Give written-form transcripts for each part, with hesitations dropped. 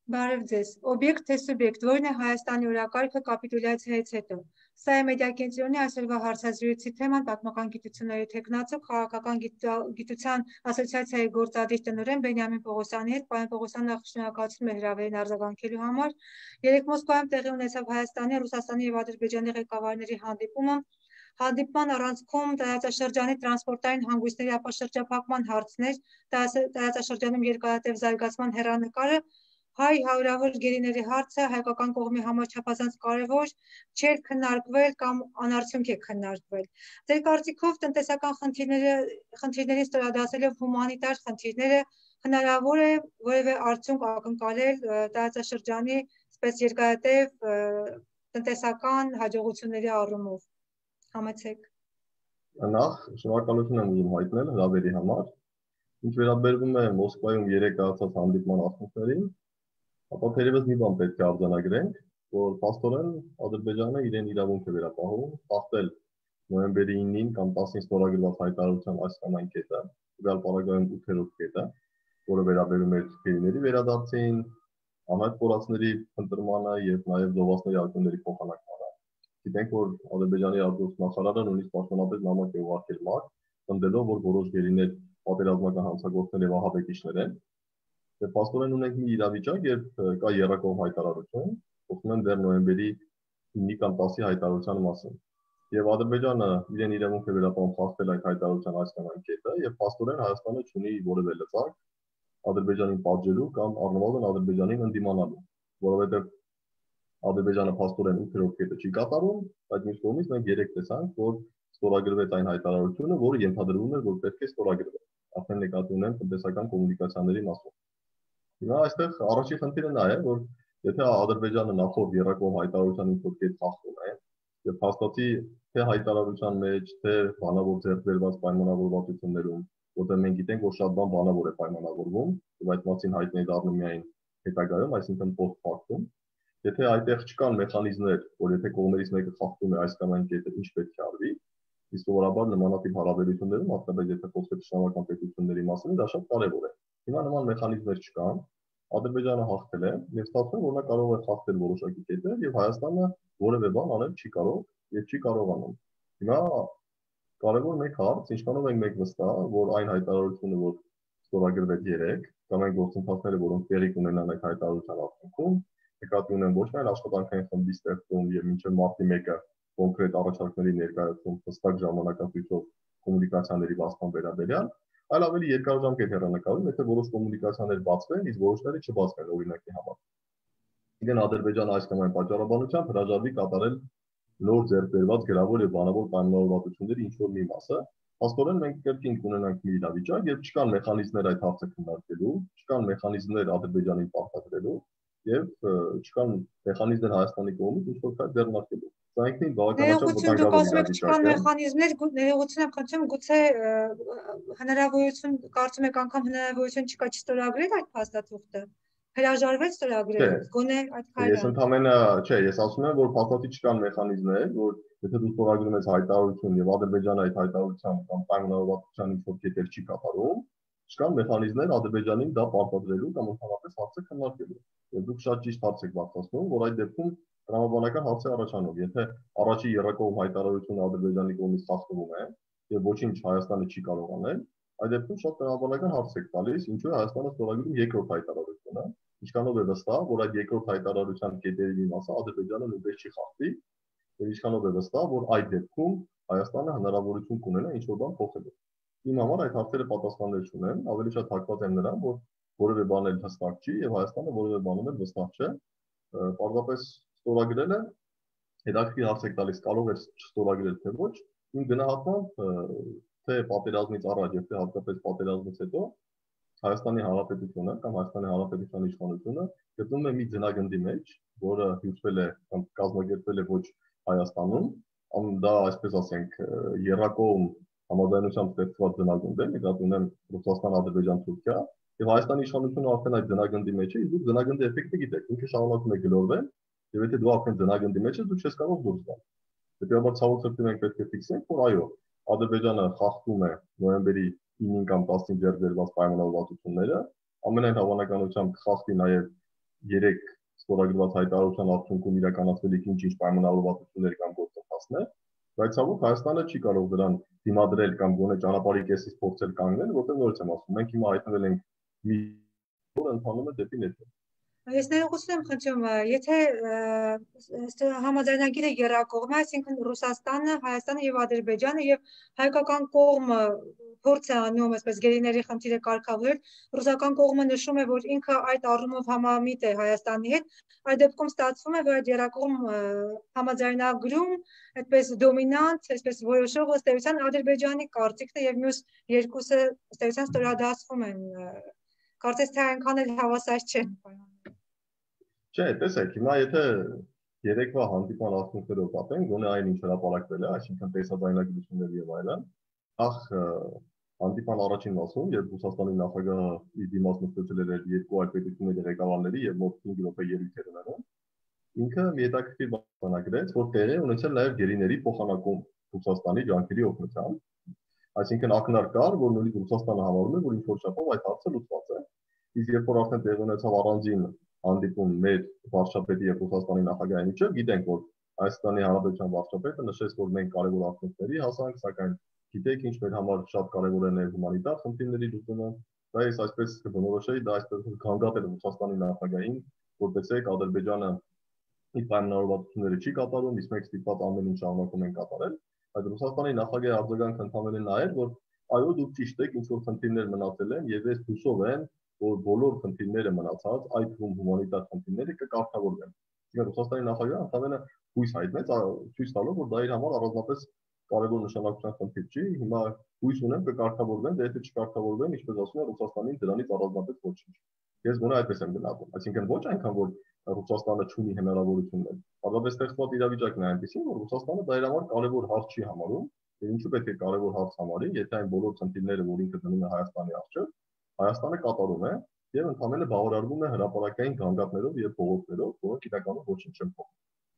Բարև ձեզ։ Օբյեկտ թե սուբյեկտ, որն է Հայաստանի օրակարգը կապիտուլյացիայից հետո։ Սա է մեդիակենտրոնի այսօրվա հարցազրույցի թեման պատմական գիտությունների թեկնածու քաղաքական գիտության ասոցիացիայի գործադիր տնօրեն Բենյամին Պողոսյանի հետ։ Պարոն Պողոսյան, նախ շնորհակալություն հրավերին արձագանքելու համար։ Երեկ Մոսկվայում տեղի ունեցավ Հայաստանի, Ռուսաստանի եւ Ադրբեջանի ղեկավարների հանդիպումը։ Հանդիպման առանցքում տարածաշրջանի տրանսպորտային հանգույցների ապաշրջափակման հարցներ, տարածաշրջանում երկարատև զարգացման հեռանկարը, հայ հարյուրավոր գերիների հարցը հայկական կողմի համար չափազանց կարևոր չէր քննարկվել կամ անարդյունք է քննարկվել։ Ձեր կարծիքով տնտեսական խնդիրների ստորադասելով հումանիտար խնդիրները հնարավոր է որևէ արդյունք ակնկալել տարածաշրջանի սպես երկարատև տնտեսական հաջողությունների առումով։ Համեցեք։ Նախ շնորհակալություն եմ ուզում հայտնել հրավերի համար։ Ինչ վերաբերվում է Մոսկվայում երեկ կայացած հանդիպման արդյունքներին, ապա թերևս մի բան պետք է արձանագրենք, որ փաստորեն Ադրբեջանը իրեն իրավունք է վերապահում խախտել նոյեմբերի 9-ին կամ 10-ին ստորագրված հայտարարության այս կամ այն կետը, տվյալ պարագայում 8-րդ կետը, որը վերաբերում էր թուրքերի վերադարձին, անհայտ կորածների ընտրմանը եւ նաեւ զոհվածների ակումբների փոխանակմանը։ Գիտենք, որ Ադրբեջանի արտգործնախարարը նույնիսկ պաշտոնապես նամակ է ուղարկել ՄԱԿ, ընդդելով, որ որոշ գերիներ պատերազմական հանցագործներ եւ ահաբեկիչներ են։ Եվ փաստորեն ունենք մի իրավիճակ, երբ կա երրակողմ հայտարարություն, խոսում են դեռ նոյեմբերի 9-ի կամ 10-ի հայտարարության մասին։ Եվ Ադրբեջանը իրեն իրավունք է վերապահում խախտել այդ հայտարարության այս կամ այն կետը, եւ փաստորեն Հայաստանը չունի որևէ լծակ Ադրբեջանին պատժելու կամ առնվազն Ադրբեջանին ընդդիմանալու, որովհետեւ Ադրբեջանը փաստորեն 8-րդ կետը չի կատարում, բայց մյուս կողմից մենք երեք տեսանք, որ ստորագրվեց այն հայտարարությունը, որը ենթադրվում էր, որ պետք է ստորագրվի։ Արդեն նկատի ունեմ տնտեսական կոմունիկացիաների մասով։ Հիմա այստեղ առաջի խնդիրը նա է, որ եթե Ադրբեջանը նախորդ երրակողմ հայտարարության ինչ-որ կետ խախտում է, եւ հաստատի թե հայտարարության մեջ, թե բանավոր ձեռքբերված պայմանավորվածություններում, որտեղ մենք գիտենք, որ շատ բան բանավոր է պայմանավորվում, եւ այդ մասին հայտնի է դառնում միայն հետագայում, այսինքն post-factum, եթե այդտեղ չկան մեխանիզմներ, որ եթե կողմերից մեկը խախտում է այս կամ այն կետը, ինչ պետք է արվի, իսկ սովորաբար նմանատիպ հարաբերություններում, հատկապես եթե խոսքը ճշնամական պետությունների մասին, դա շատ կարևոր է։ Հիմա նման մեխանիզմներ չկան, Ադրբեջանը հաղթել է եւ ստացվում է, որ նա կարող է խախտել որոշակի կետեր եւ Հայաստանը որևէ բան անել չի կարող եւ չի կարողանում։ Հիմա կարևոր մեկ հարց, ինչքանով ենք մենք վստահ, որ այն հայտարարությունը, որ ստորագրվեց երեկ, կամ այն գործընթացները, որոնք տեղի կունենան այդ հայտարարության արդյունքում, նկատի ունեն ոչ միայն աշխատանքային խմբի ստեղծում եւ մինչեւ մարտի 1-ը կոնկրետ առաջարկների ներկայացում հստակ ժամանակացույցով կոմունիկացիաների բացման վերաբերյալ, այլ ավելի երկարաժամկետ հեռանկարում, եթե որոշ կոմունիկացիաներ բացվեն, իսկ որոշները չբացվեն օրինակի համար։ Իդեն Ադրբեջանը այս կամ այն պատճառաբանությամբ հրաժարվի կատարել նոր ձեռքբերված գրավոր եւ բանավոր պայմանավորվածությունների ինչ-որ մի մասը, փաստորեն մենք կրկին կունենանք մի իրավիճակ, երբ չկան մեխանիզմներ այդ հարցը քննարկելու, չկան մեխանիզմներ Ադրբեջանին պարտադրելու եւ չկան մեխանիզմներ Հայաստանի կողմից ինչ-որ քայլ ձեռնարկելու։ Սա ինքնին բավականաչափ վտանգավոր իրավիճակ է։ Մեխանիզմներ ներողություն եմ խնդրում, գուցե հնարավորություն կարծում եք անգամ հնարավորություն չկա չստորագրել այդ փաստաթուղթը։ Հրաժարվեց ստորագրել, գոնե այդ քայլը։ Ես ընդհանրապես, չէ, ես ասում եմ, որ փաստաթի չկան մեխանիզմներ, որ եթե դու ստորագրում ես հայտարարություն եւ Ադրբեջանը այդ հայտարարության կամ պայմանավորվածության ինչ-որ կետեր չի կատարում, չկան մեխանիզմներ Ադրբեջանին դա պարտադրելու կամ ընդհանրապես հարցը քննարկելու։ Եվ դուք շատ ճիշտ հարց եք բացատրում, որ այդ դեպքում տրամաբանական հարց է առաջանում, եթե առաջի երրակողմ հայտարարությունը Ադրբեջանի կողմից խախտվում է եւ ոչինչ Հայաստանը չի կարող անել, այդ դեպքում շատ տրամաբանական հարց եք տալիս, ինչու է Հայաստանը ստորագրում երկրորդ հայտարարությունը, ինչքանով է վստահ, որ այդ երկրորդ հայտարարության կետերի մի մասը Ադրբեջանը նույնպես չի խախտի, եւ ինչքանով է վստահ, որ այդ դեպքում Հայաստանը հնարավորություն կունենա ինչ-որ բան փոխելու։ Իմ համար այդ հարցերը պատասխաններ չունեն, ավելի շատ հակված եմ նրան, որ որևէ բան էլ հստակ չի եւ Հայաստանը որևէ բանում էլ վստահ չէ։ Պարզապես ստորագրելը հետաքրքիր հարց եք տալիս, կարող է չստորագրել թե ոչ, իմ գնահատմամբ թե պատերազմից առաջ եւ թե հատկապես պատերազմից հետո Հայաստանի Հանրապետությունը կամ Հայաստանի Հանրապետության իշխանությունը գտնվում է մի ձնագնդի մեջ, որը հյուսվել է կամ կազմակերպվել է ոչ Հայաստանում, դա այսպես ասենք երրակողմ համաձայնությամբ ստեղծված ձնագունդ է, նկատի ունեմ Ռուսաստան, Ադրբեջան, Թուրքիա, եւ Հայաստանի իշխանությունը արդեն այդ ձնագնդի մեջ է, իսկ դուք ձնագնդի էֆեկտը գիտեք, ինքը շարունակում է գլորվել, եւ եթե դու արդեն ձնագնդի մեջ ես, դու չես կարող դուրս գալ։ Հետեւաբար ցավոք սրտի մենք պետք է ֆիքսենք, որ այո, Ադրբեջանը խախտում է նոյեմբերի 9-ին կամ 10-ին ձեռքբերված պայմանավորվածությունները, ամենայն հավանականությամբ կխախտի նաեւ երեք ստորագրված հայտարարության արդյունքում իրականացվելիք ինչ-ինչ պայմանավորվածություններ կամ գործընթացներ, բայց ցավոք Հայաստանը չի կարող դրան դիմադրել կամ գոնե ճանապարհի կեսից փորձել կանգնել, որտեղ նորից եմ ասում, մենք հիմա հայտնվել ենք մի որ ընթանում է դեպի ներքև։ Ես ներողություն եմ խնդրում, եթե համաձայնագիրը եռակողմ է, այսինքն Ռուսաստանը, Հայաստանը եւ Ադրբեջանը եւ հայկական կողմը փորձ է անում, այսպես գերիների խնդիրը կարգավորել, ռուսական կողմը նշում է, որ ինքը այդ առումով համամիտ է Հայաստանի հետ, այդ դեպքում ստացվում է, որ այդ եռակողմ համաձայնագրում այդպես դոմինանտ, այսպես որոշող ըստ էության Ադրբեջանի կարծիքն է եւ մյուս երկուսը ըստ էության ստորադասվում են։ Կարծես թե այնքան էլ հավասար չեն։ Չէ, տեսեք, հիմա եթե երեկվա հանդիպման արդյունքներով կապենք, գոնե այն ինչ հրապարակվել է, այսինքն տեսաձայնագրություններ եւ այլն, ախ հանդիպման առաջին մասում, երբ Ռուսաստանի նախագահը իր դիմաց նստեցել էր երկու այլ պետությունների ղեկավարների եւ մոտ 5 րոպե ելույթ էր ունենում, ինքը մի հետաքրքիր բան ագրեց, որ տեղի ունեցել նաեւ գերիների փոխանակում Ռուսաստանի ջանքերի օգնությամբ, այսինքն ակնարկ կար, որ նույնիսկ Ռուսաստանը համարում է, որ ինչ որ չափով այդ հարցը լուծված է, իսկ երբ որ արդեն տեղի ունեցավ առանձին հանդիպում մեր վարչապետի եւ Ռուսաստանի նախագահի միջեւ, գիտենք, որ Հայաստանի Հանրապետության վարչապետը նշեց, որ մենք կարևոր արդյունքների հասանք, սակայն գիտեք, ինչ մեր համար շատ կարևոր է հումանիտար խնդիրների լուծումը, դա ես այսպես կբնորոշեի, դա այսպես գանգատել Ռուսաստանի նախագահին, որպեսզի Ադրբեջանը իր պայմանավորվածությունները չի կատարում, իսկ մենք ստիպված ամեն ինչ շարունակում ենք կատարել, այդ Ռուսաստանի նախագահի արձագանքը ընդհանրապես նա էր, որ այո, դուք ճիշտ եք, ինչ որ խնդիրներ մնացել են եւ ես հուսով եմ, որ բոլոր խնդիրները մնացած, այդ թվում հումանիտար խնդիրները կկարգավորվեն։ Իսկ Ռուսաստանի նախագահը ընդհանրապես հույս հայտնեց, ցույց տալով, որ դա իր համար առանձնապես կարևոր նշանակության խնդիր չի։ Հիմա հույս ունեմ կկարգավորվեն, դե եթե չկարգավորվեն, ինչպես ասում են, Ռուսաստանին դրանից առանձնապես ոչինչ։ Ես գոնե այդպես եմ գնահատում։ Այսինքն ոչ այնքան որ Ռուսաստանը չունի հնարավորություններ։ Պարզապես ստեղծված իրավիճակն է այնպեսին, որ Ռուսաստանը դա իր համար կարևոր հարց չի համարում, եւ ինչու պետք է կարևոր հարց համարի, եթե այն բոլոր խնդիրները, որ ինքը դնում է Հայաստանի առջեւ, Հայաստանը կատարում է եւ ընդհանրապես բավարարվում է հրապարակային գանգատներով եւ փողոցներով, որոնք իրականում ոչինչ չեն փոխում։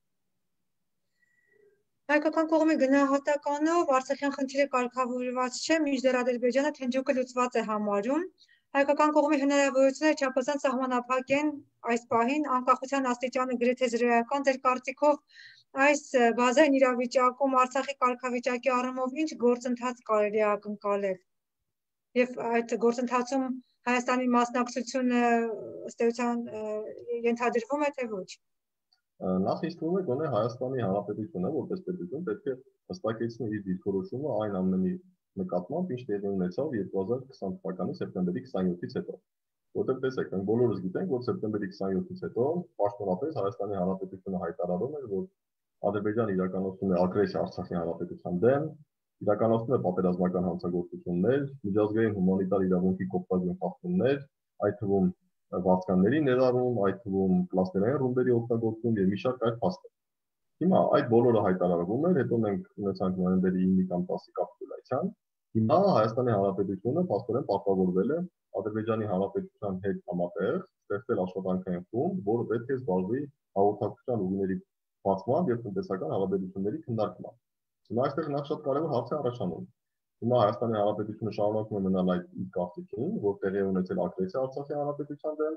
Հայկական կողմի գնահատականով Արցախյան խնդիրը կարգավորված չէ, մինչդեռ Ադրբեջանը Թենջուկը լուծված է համարում։ Հայկական կողմի հնարավորությունները չափազանց սահմանափակ են այս պահին, անկախության աստիճանը գրեթե զրոյական, ձեր կարծիքով այս բազային իրավիճակում Արցախի կարգավիճակի առումով ինչ գործընթաց կարելի է ակնկալել։ Եվ այդ գործընթացում Հայաստանի մասնակցությունը ըստ էության ենթադրվում է թե ոչ։ Նախ ինձ թվում է գոնե Հայաստանի Հանրապետությունը որպես պետություն պետք է հստակեցնի իր դիրքորոշումը այն ամենի նկատմամբ, ինչ տեղի ունեցավ 2020 թվականի սեպտեմբերի 27-ից հետո։ Որտեղ տեսեք, մենք բոլորս գիտենք, որ սեպտեմբերի 27-ից հետո պաշտոնապես Հայաստանի Հանրապետությունը հայտարարում էր, որ Ադրբեջանը իրականացնում է ագրեսիա Արցախի Հանրապետության դեմ, իրականացնում է պատերազմական հանցագործություններ, միջազգային հումանիտար իրավունքի կոպտագույն խախտումներ, այդ թվում վարձկանների ներառում, այդ թվում կլաստերային ռումբերի օգտագործում եւ մի շարք այլ փաստեր։ Հիմա այդ բոլորը հայտարարվում էր, հետո մենք ունեցանք նոյեմբերի 9-ի կամ 10-ի կապիտուլյացիան։ Հիմա Հայաստանի Հանրապետությունը փաստորեն պարտավորվել է Ադրբեջանի Հանրապետության հետ համատեղ ստեղծել աշխատանքային խումբ, որը պետք է զբաղվի հաղորդակցության ուղիների բացման եւ տնտեսական հարաբերությունների քննարկմամբ։ Հիմա այստեղ նախ շատ կարևոր հարց է առաջանում։ Հիմա Հայաստանի Հանրապետությունը շարունակում է մնալ այդ իր կարծիքին, որ տեղի ունեցել ագրեսիա Արցախի Հանրապետության դեմ,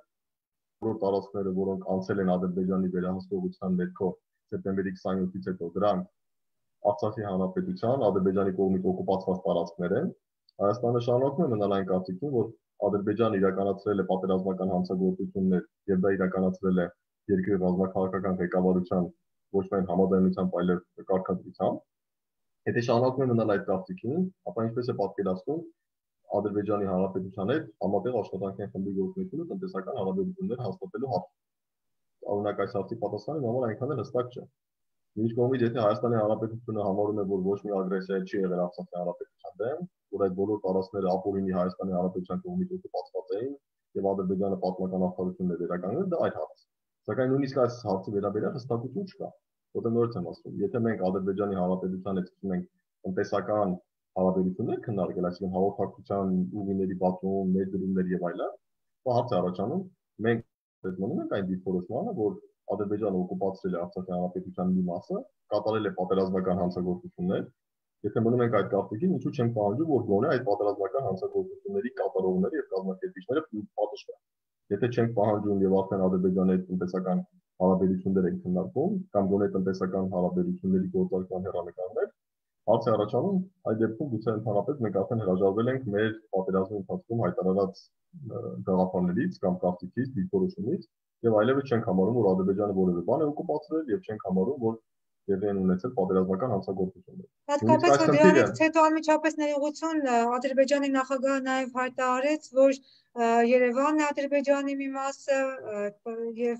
որ տարածքները, որոնք անցել են Ադրբեջանի վերահսկողության ներքո սեպտեմբերի 27-ից հետո, դրանք Արցախի Հանրապետության Ադրբեջանի կողմից օկուպացված տարածքներ են։ Հայաստանը շարունակում է մնալ այն կարծիքին, որ Ադրբեջանը իրականացրել է պատերազմական հանցագործություններ եւ դա իրականացրել է երկրի ռազմաքաղաքական ղեկավարության ոչ միայն համաձայնությամբ, այլև կարգադրությամբ։ Եթե շարունակում է մնալ այդ կարծիքին, ապա ինչպես է պատկերացնում Ադրբեջանի Հանրապետության հետ համատեղ աշխատանքային խմբի գործունեությունը տնտեսական հարաբերություններ հաստատելու հարցում։ Օրինակ այս հարցի պատասխանը համար այնքան էլ հստակ չէ։ Մյուս կողմից, եթե Հայաստանի Հանրապետությունը համարում է, որ ոչ մի ագրեսիա չի եղել Արցախի Հանրապետության դեմ, որ այդ բոլոր տարածքները ապօրինի Հայաստանի Հանրապետության կողմից օկուպացված էին եւ Ադրբեջանը պատմական արտահայտություններ վերականգնել, դա այլ հարց։ Սակայն նույնիսկ այս հարցի վերաբերյալ հստակություն չկա։ Որտեղ նորից եմ ասում, եթե մենք Ադրբեջանի Հանրապետության հետ սկսում ենք տնտեսական հարաբերություններ քննարկել, այսինքն հաղորդակցության ուղիների բացում, ներդրումներ եւ այլն, ապա հարց է առաջանում, մենք մնում ենք այն դիրքորոշմանը, որ Ադրբեջանը օկուպացրել է Արցախի Հանրապետության մի մասը, կատարել է պատերազմական հանցագործություններ, եթե մնում ենք այդ կարծիքին, ինչու չենք պահանջում, որ գոնե այդ պատերազմական հանցագործությունների կատարողները եւ կազմակերպիչները պատժվեն։ Եթե չենք պահանջում եւ արդեն Ադրբեջանի հետ տնտեսական հարաբերություններ են քննարկում, կամ գոնե տնտեսական հարաբերությունների գործարկման հեռանկարներ, հարց է առաջանում, այդ դեպքում գուցե ընդհանրապես մենք արդեն հրաժարվել ենք մեր պատերազմի ընթացքում հայտարարած գաղափարներից կամ կարծիքից, դիրքորոշումից եւ այլևս չենք համարում, որ Ադրբեջանը որևէ բան է օկուպացրել եւ չենք համարում, որ տեղի են ունեցել պատերազմական հանցագործություններ։ Հատկապես որ դրանից հետո անմիջապես ներողություն Ադրբեջանի նախագահը նաև հայտարարեց, որ Երևանն է Ադրբեջանի մի մասը եւ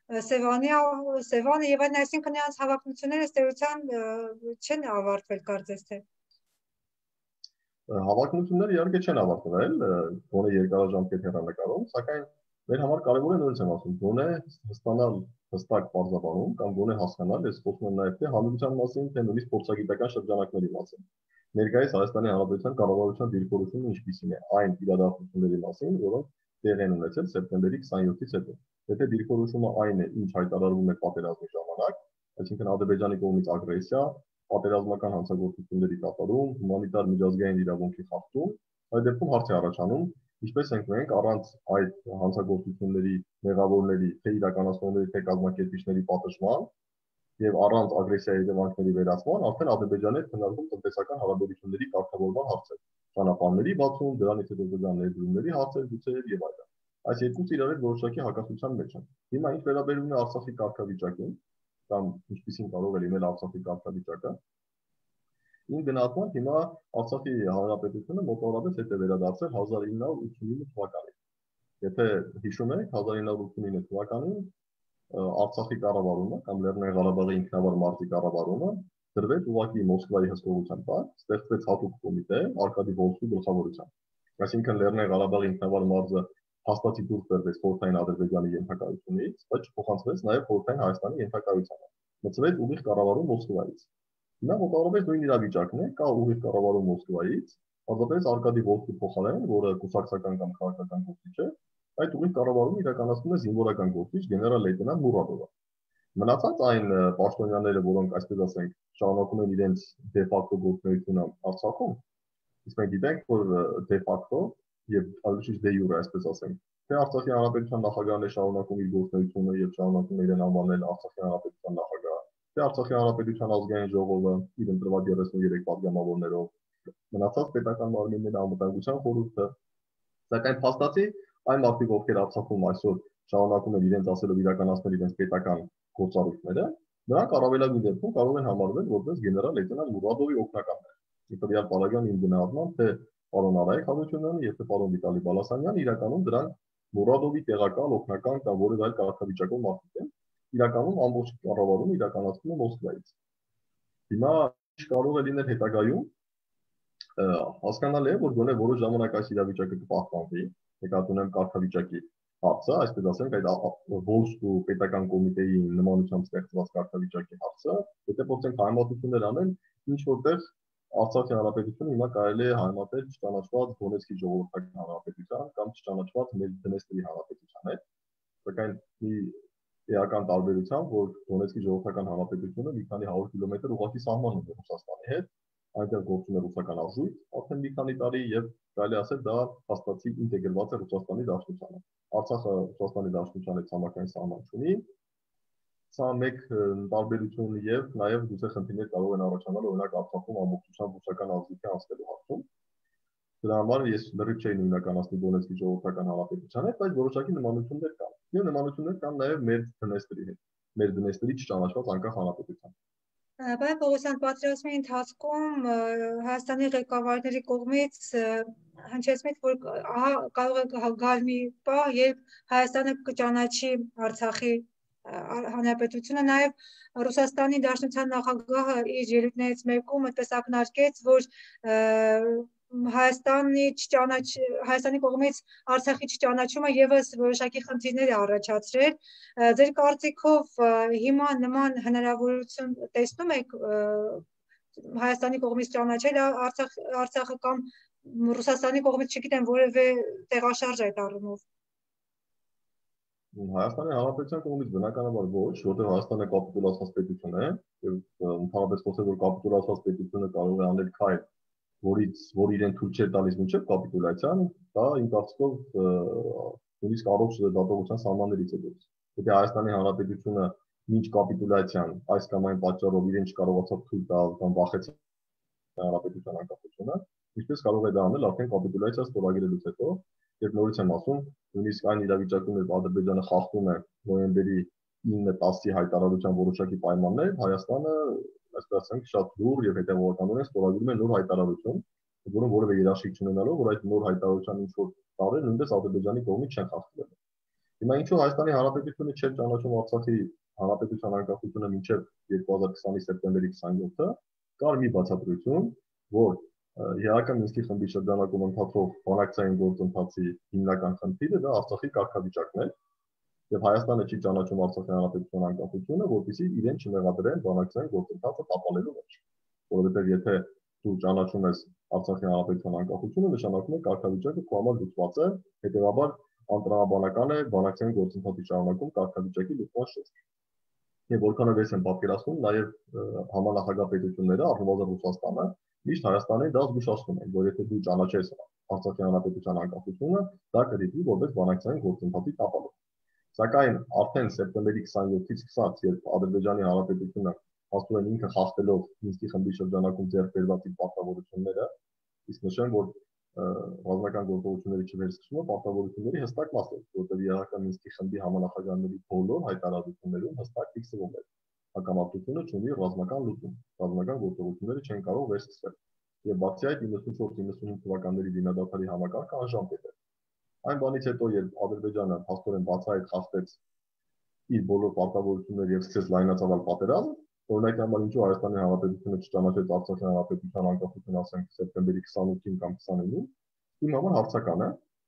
Սևանը եւ այլն, այսինքն նրանց հավակնությունները ըստ էության չեն ավարտվել, կարծես թե։ Հավակնությունները իհարկե չեն ավարտվել, գոնե երկարաժամկետ հեռանկարում, սակայն մեր համար կարևոր է նույնիսկ եմ ասում, գոնե ստանալ հստակ բարձրաբանում կամ գոնե հասկանալ, ես խոսում եմ նաև թե հանրության մասին, թե նույնիսկ փորձագիտական շրջանակների մասին։ Ներկայիս Հայաստանի Հանրապետության կառավարության դիրքորոշումը ինչպիսին է այն իրադարձությունների մասին, որոնք տեղի են ունեցել սեպտեմբերի 27-ից հետո։ Եթե դիրքորոշումը այն է, ինչ հայտարարվում է պատերազմի ժամանակ, այսինքն Ադրբեջանի կողմից ագրեսիա, պատերազմական հանցագործությունների կատարում, հումանիտար միջազգային իրավունքի խախտում, այդ դեպքում հարց է առաջանում, ինչպես ենք մենք առանց այդ հանցագործությունների մեղավորների, թե իրականացնողների, թե կազմակերպիչների պատժման եւ առանց ագրեսիայի հետևանքների վերացման, արդեն Ադրբեջանի հետ քննարկում տնտեսական հարաբերությունների կարգավորման հարցեր, ճանապարհների բացում, դրանից հետո դրան ներդրումների հարցեր, գուցե եւ այլն։ Այս երկուսը իրար հետ որոշակի հակասության մեջ են։ Հիմա ինչ վերաբերում է Արցախի կարգավիճակին, կամ ինչպիսին կարող է լինել Արցախի կարգավիճակը, Իմ գնահատմամբ հիմա Արցախի հանրապետությունը մոտավորապես հետ է վերադարձել 1989 թվականին։ Եթե հիշում եք, 1989 թվականին Արցախի կառավարումը կամ Լեռնային Ղարաբաղի ինքնավար մարզի կառավարումը դրվեց ուղղակի Մոսկվայի հսկողության տակ, ստեղծվեց հատուկ կոմիտե Արկադի Վոլսկու գլխավորությամբ։ Այսինքն Լեռնային Ղարաբաղի ինքնավար մարզը հաստատի դուրս բերվեց խորհրդային Ադրբեջանի ենթակայությունից, բայց չփոխանցվեց նաև խորհրդային Հայաստանի ենթակայությանը։ Մտցվեց ուղիղ կառավարում Մոսկվայից։ Հիմա մոտավորապես նույն իրավիճակն է, կա ուղիղ կառավարում Մոսկվայից, հատկապես Արկադի Վոլսկու փոխարեն, որը կուսակցական կամ քաղաքական գործիչ է, այդ ուղիղ կառավարումը իրականացնում է զինվորական գործիչ գեներալ լեյտենանտ Մուրադովը։ Մնացած այն պաշտոնյաները, որոնք այսպես ասենք, շարունակում են իրենց դե ֆակտո գործունեությունը Արցախում, իսկ մենք գիտենք, որ դե ֆակտո եւ այլուր դե յուրե, այսպես ասենք, թե Արցախի հանրապետության նախագահն է շարունակում իր գործունեությունը եւ շարունակում է իրեն անվանել Արցախի հանրապետության նախագահ, թե Արցախի հանրապետության ազգային ժողովը իր ընտրված 33 պատգամավորներով, մնացած պետական մարմինները, անվտանգության խորհուրդը, սակայն փաստացի այն մարդիկ, ովքեր Արցախում այսօր շարունակում են իրենց ասելով իրականացնել իրենց պետական գործառույթները, նրանք առավելագույն դեպքում կարող են համարվել որպես գեներալ լեյտենանտ Մուրադովի օգնականներ։ Իդեպ պարագան իմ գնահատմամբ, թե պարոն Արայք Հարությունյանը եւ թե պարոն Վիտալի Բալասանյանը իրականում դրանք Մուրադովի տեղակալ օգնական կամ որևէ այլ կարգավիճակով մարդիկ են, իրականում ամբողջ կառավարումը իրականացվում է Մոսկվայից։ Հիմա ինչ կարող է լինել հետագայում, հասկանալի է, որ գոնե որոշ ժամանակ այս իրավիճակը կպահպանվի, նկատի ունեմ կարգավիճակի հարցը, այսպես ասենք, այդ Վոլսկու պետական կոմիտեի նմանությամբ ստեղծված կարգավիճակի հարցը, եթե փորձենք համեմատություններ անել, ինչ որտեղ Արցախի հանրապետությունը հիմա կարելի է համեմատել չճանաչված Դոնեցկի ժողովրդական հանրապետության կամ չճանաչված Մեծդնեստրի հանրապետության հետ, սակայն մի էական տարբերությամբ, որ Դոնեցկի ժողովրդական հանրապետությունը մի քանի 100 կիլոմետր ուղղակի սահման ունի Ռուսաստանի հետ, այնտեղ գործում է ռուսական արժույթ, արդեն մի քանի տարի եւ կարելի ասել դա փաստացի ինտեգրված է Ռուսաստանի Դաշնությանը։ Արցախը Ռուսաստանի Դաշնության հետ համակային սահման ունի։ Սա մեկ տարբերություն եւ նաեւ գուցե խնդիրներ կարող են առաջանալ օրինակ Արցախում ամբողջությամբ ռուսական ազգի անցնելու հարցում։ Դրա համար ես լրիվ չէի նույնականացնի Դոնեցկի ժողովրդական հանրապետության հետ, բայց որոշակի նմանություններ կան։ Եվ նմանություններ կան նաեւ մեր Դնեստրի հետ, մեր Դնեստրի չճանաչված անկախ հանրապետության։ Բայց Պողոսյան պատերազմի ընթացքում Հայաստանի ղեկավարների կողմից հնչեցմիտ, որ կարող է գալ մի պահ, երբ Հայաստանը կճանաչի Արցախի հանրապետությունը, նաև Ռուսաստանի Դաշնության նախագահը իր ելույթներից մեկում այդպես ակնարկեց, որ Հայաստանի կողմից Արցախի չճանաչումը եւս որոշակի խնդիրներ է առաջացրել։ Ձեր կարծիքով հիմա նման հնարավորություն տեսնում եք Հայաստանի կողմից ճանաչել Արցախը կամ Ռուսաստանի կողմից, չգիտեմ, որևէ տեղաշարժ այդ առումով։ Հայաստանի Հանրապետության կողմից բնականաբար ոչ, որտեղ Հայաստանը կապիտուլացված պետություն է, եւ ընդհանրապես խոսել, որ կապիտուլացված պետությունը կարող է անել քայլ, որ իրեն թույլ չէ տալիս մինչև կապիտուլյացիան, դա իմ կարծիքով նույնիսկ առողջ դատողության սահմաններից է դուրս։ Եթե Հայաստանի Հանրապետությունը մինչ կապիտուլյացիան այս կամ այն պատճառով իրեն չկարողացավ թույլ տալ կամ վախեցավ հանրապետության անկախությունը, ինչպես կարող է դա անել արդեն կապիտուլյացիա ստորագրելուց հետո, երբ նորից եմ ասում, նույնիսկ այն իրավիճակում, երբ Ադրբեջանը խախտում է նոյեմբերի 9-10-ի հայտարարության որոշակի պայմաններ, Հայաստանը, այսպես ասենք, շատ դուր եւ հետեւողականորեն ստորագրում է նոր հայտարարություն, որը որևէ երաշխիք չունենալով, որ այդ նոր հայտարարության ինչ որ տարեր նույնպես Ադրբեջանի կողմից չեն խախտվել։ Հիմա ինչու Հայաստանի Հանրապետությունը չէր ճանաչում Արցախի հանրապետության անկախությունը մինչև 2020-ի սեպտեմբերի 27-ը, կար մի բացատրություն, որ ԵԱՀԿ Մինսկի խմբի շրջանակում ընթացող բանակցային գործընթացի հիմնական խնդիրը դա Արցախի կարգավիճակն է, եւ Հայաստանը չի ճանաչում Արցախի հանրապետության անկախությունը, որպեսզի իրեն չմեղադրեն բանակցային գործընթացը տապալելու մեջ, որովհետեւ եթե դու ճանաչում ես Արցախի հանրապետության անկախությունը, նշանակում է կարգավիճակը քո համար լուծված է, հետեւաբար անտրամաբանական է բանակցային գործընթացի շարունակում կարգավիճակի լուծման շուրջ։ Եվ որքանով ես եմ պատկերացնում, նաև համանախագահ պետությունները, առնվազն Ռուսաստանը, միշտ Հայաստանին դա զգուշացնում են, որ եթե դու ճանաչես Արցախի հանրապետության անկախությունը, դա կդիտվի որպես բանակցային գործընթացի տապալում։ Սակայն արդեն սեպտեմբերի 27-ից 20, երբ Ադրբեջանի հանրապետությունը հասնում է ինքը խախտելով Մինսկի խմբի շրջանակում ձեռք բերված իր պարտավորությունները, իսկ նշեմ, որ ռազմական գործողությունների չվերսկսումը պարտավորությունների հստակ մաս է, որտեղ ԵԱՀԿ Մինսկի խմբի համանախագահների բոլոր հայտարարություններում հստակ ֆիքսվում է։ Հակամարտությունը ունի ռազմական լուծում, ռազմական գործողությունները չեն կարող վերսկսվել։ Եվ բացի այդ 94-95 թվականների դիմադատարի համակարգը անժամկետ է։ Այն բանից հետո, երբ Ադրբեջանը փաստորեն բացահայտ խախտեց իր բոլոր պարտավորությունները եւ սկսեց լայնածավալ պատերազմ, օրինակ համար ինչու Հայաստանի Հանրապետությունը չճանաչեց Արցախի Հանրապետության անկախությունը, ասենք սեպտեմբերի 28-ին կամ 29-ին, իմ համար հարցական է։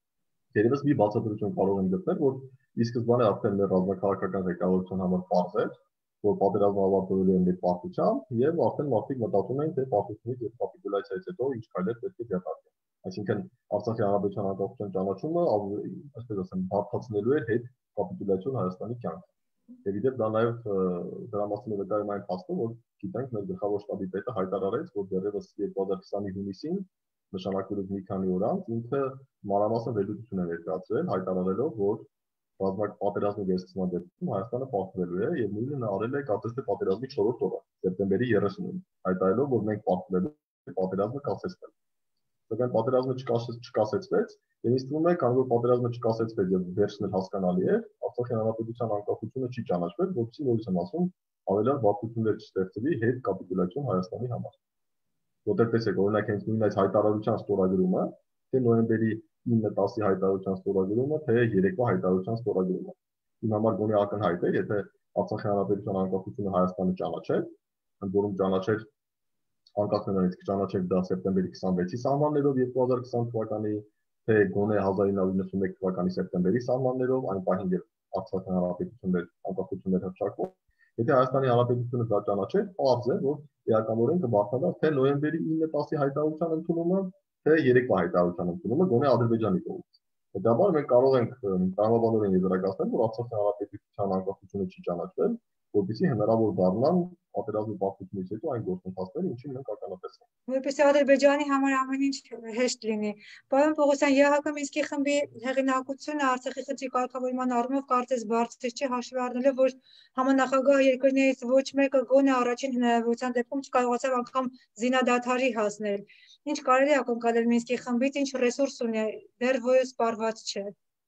Երևս մի բացատրություն կարող եմ գտնել, որ ի սկզբանե արդեն մեր ռազմաքաղաքական ղեկավարության համար պարզ էր, որ պատերազմը ավարտվելու է մեր պարտությամբ եւ արդեն մարդիկ մտածում էին, թե պարտությունից եւ կապիտուլյացիայից հետո ինչ քայլեր պետք է ձեռնարկվեն։ Այսինքն Արցախի Հանրապետության անկախության ճանաչումը, այսպես ասեմ, բարդացնելու էր հետ կապիտուլյացիոն Հայաստանի կյանքը։ Եվ իդեպ դա նաև դրա մասին վկայում այն փաստը, որ գիտենք մեր գլխավոր շտաբի պետը հայտարարեց, որ դեռևս 2020-ի հունիսին նշանակվելուց մի քանի օր անց ինքը մանրամասն վերլուծություն է ներկայացրել, հայտարարելով, որ ռազմական պատերազմի վերսկսման դեպքում Հայաստանը պարտվելու է եւ նույնը նա արել է կարծես թե պատերազմի 4-րդ օրը, սեպտեմբերի 30-ին, հայտարարելով, որ մենք պարտվելու ենք պատերազմը կասեցնել։ Սակայն պատերազմը չկասեցվեց, եւ ինձ թվում է, քանի որ պատերազմը չկասեցվեց եւ վերջն էլ հասկանալի է, Արցախի հանրապետության անկախությունը չի ճանաչվել, որովհետեւ նույնիսկ եմ ասում, ավելան բարդություններ չստեղծվի հետ կապիտուլյացիոն Հայաստանի համար։ Որտեղ տեսեք, օրինակ հենց նույն այս հայտարարության ստորագրումը, թե նոյեմբերի 9-10-ի հայտարարության ստորագրումը, թե երեկվա հայտարարության ստորագրումը։ Իմ համար գոնե ակնհայտ է, եթե Արցախի հանրապետության անկախությունը Հայաստանը ճանաչեր, ընդ որում ճանաչեր անկախությունից կճանաչեր դա սեպտեմբերի 26-ի սահմաններով 2020 թվականի, թե գոնե 1991 թվականի սեպտեմբերի սահմաններով, այն պահին, երբ Արցախի հանրապետություններ անկախություններ հռչակվող, եթե Հայաստանի հանրապետությունը դա ճանաչեր, պարզ է, որ իրականորեն կբախնանա թե նոյեմբերի 9-10-ի հայտարարության ընդունումը, թե երեկվա հայտարարության ընդունումը գոնե Ադրբեջանի կողմից։ Հետաբար մենք կարող ենք տրամաբանորեն եզրակացնել, որ Արցախի հանրապետության անկախությունը չի ճանաչվել, որպեսզի հնարավոր դառնան պատերազմի պարտությունից հետո այն գործընթացները, ինչին մենք ականատես ենք։ Որպեսզի Ադրբեջանի համար ամեն ինչ հեշտ լինի։ Պարոն Պողոսյան, ԵԱՀԿ Մինսկի խմբի հեղինակությունը Արցախի խնդրի կարգավորման առումով կարծես բարձր չի, հաշվի առնելով, որ համանախագահ երկրներից ոչ մեկը գոնե առաջին հնարավորության դեպքում չկարողացավ անգամ զինադադարի հասնել։ Ինչ կարելի է ակնկալել Մինսկի խմբից, ինչ ռեսուրս ունի, դեռ ոյս պարված չէ։